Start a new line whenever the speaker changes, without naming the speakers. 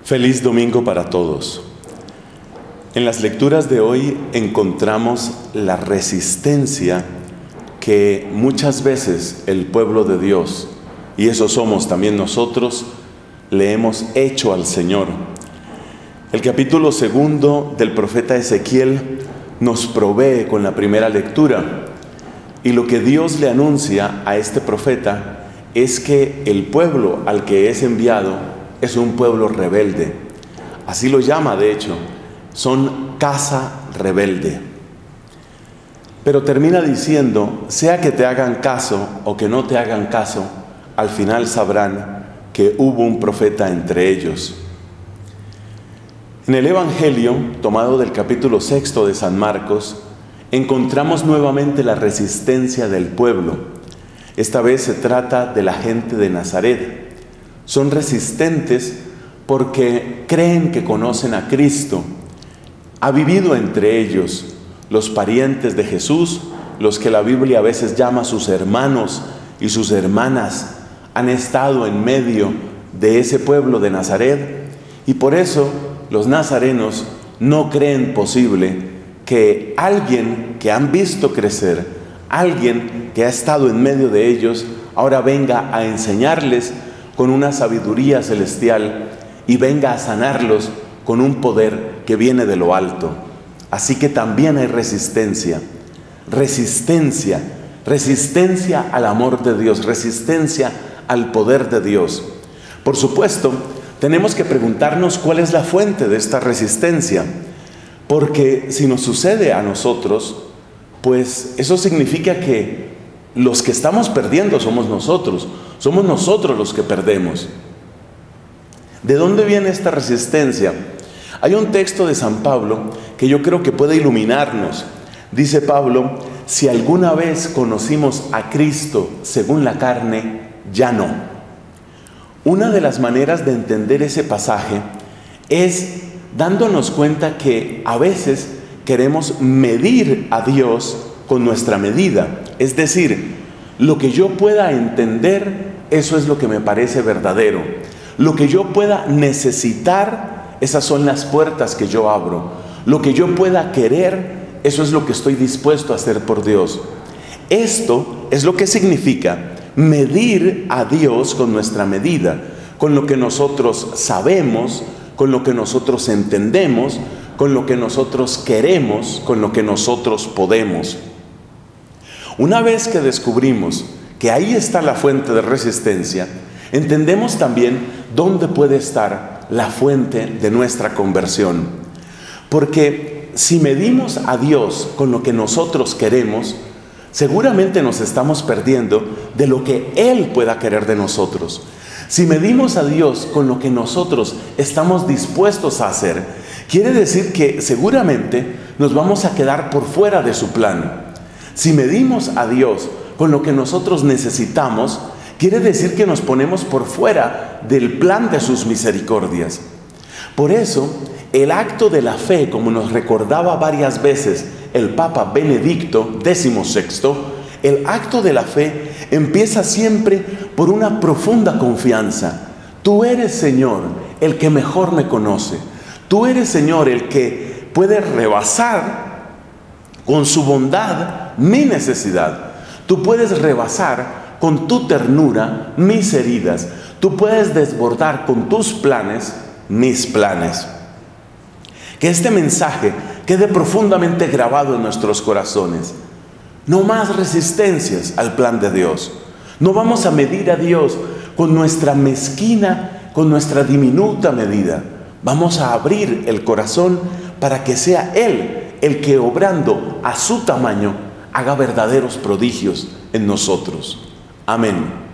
Feliz domingo para todos. En las lecturas de hoy encontramos la resistencia que muchas veces el pueblo de Dios, y eso somos también nosotros, le hemos hecho al Señor. El capítulo 2 del profeta Ezequiel nos provee con la primera lectura, y lo que Dios le anuncia a este profeta es que el pueblo al que es enviado es un pueblo rebelde. Así lo llama, de hecho, son casa rebelde. Pero termina diciendo, sea que te hagan caso o que no te hagan caso, al final sabrán que hubo un profeta entre ellos. En el Evangelio, tomado del capítulo 6 de San Marcos, encontramos nuevamente la resistencia del pueblo. Esta vez se trata de la gente de Nazaret. Son resistentes porque creen que conocen a Cristo. Ha vivido entre ellos los parientes de Jesús, los que la Biblia a veces llama sus hermanos y sus hermanas, han estado en medio de ese pueblo de Nazaret, y por eso los nazarenos no creen posible que alguien que han visto crecer, alguien que ha estado en medio de ellos, ahora venga a enseñarles con una sabiduría celestial y venga a sanarlos con un poder que viene de lo alto. Así que también hay resistencia al amor de Dios, resistencia al poder de Dios. Por supuesto, tenemos que preguntarnos cuál es la fuente de esta resistencia, porque si nos sucede a nosotros, pues eso significa que los que estamos perdiendo somos nosotros los que perdemos. ¿De dónde viene esta resistencia? Hay un texto de San Pablo que yo creo que puede iluminarnos. Dice Pablo, si alguna vez conocimos a Cristo según la carne, ya no. Una de las maneras de entender ese pasaje es dándonos cuenta que a veces queremos medir a Dios con nuestra medida. Es decir, lo que yo pueda entender, eso es lo que me parece verdadero. Lo que yo pueda necesitar, esas son las puertas que yo abro. Lo que yo pueda querer, eso es lo que estoy dispuesto a hacer por Dios. Esto es lo que significa medir a Dios con nuestra medida, con lo que nosotros sabemos, con lo que nosotros entendemos, con lo que nosotros queremos, con lo que nosotros podemos. Una vez que descubrimos que ahí está la fuente de resistencia, entendemos también dónde puede estar la fuente de nuestra conversión. Porque si medimos a Dios con lo que nosotros queremos, seguramente nos estamos perdiendo de lo que Él pueda querer de nosotros. Si medimos a Dios con lo que nosotros estamos dispuestos a hacer, quiere decir que seguramente nos vamos a quedar por fuera de su plan. Si medimos a Dios con lo que nosotros necesitamos, quiere decir que nos ponemos por fuera del plan de sus misericordias. Por eso, el acto de la fe, como nos recordaba varias veces el Papa Benedicto XVI, el acto de la fe empieza siempre por una profunda confianza. Tú eres, Señor, el que mejor me conoce. Tú eres, Señor, el que puede rebasar con su bondad mi necesidad. Tú puedes rebasar con tu ternura mis heridas. Tú puedes desbordar con tus planes mis planes. Que este mensaje quede profundamente grabado en nuestros corazones. No más resistencias al plan de Dios. No vamos a medir a Dios con nuestra mezquina, con nuestra diminuta medida. Vamos a abrir el corazón para que sea Él el que, obrando a su tamaño, haga verdaderos prodigios en nosotros. Amén.